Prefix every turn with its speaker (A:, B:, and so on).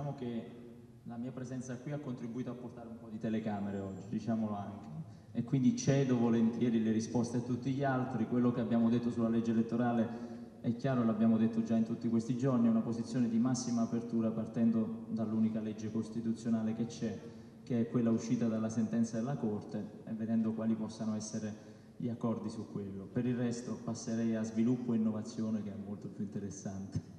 A: diciamo che la mia presenza qui ha contribuito a portare un po' di telecamere oggi, diciamolo anche, e quindi cedo volentieri le risposte a tutti gli altri. Quello che abbiamo detto sulla legge elettorale è chiaro, l'abbiamo detto già in tutti questi giorni, è una posizione di massima apertura partendo dall'unica legge costituzionale che c'è, che è quella uscita dalla sentenza della Corte, e vedendo quali possano essere gli accordi su quello. Per il resto passerei a sviluppo e innovazione, che è molto più interessante.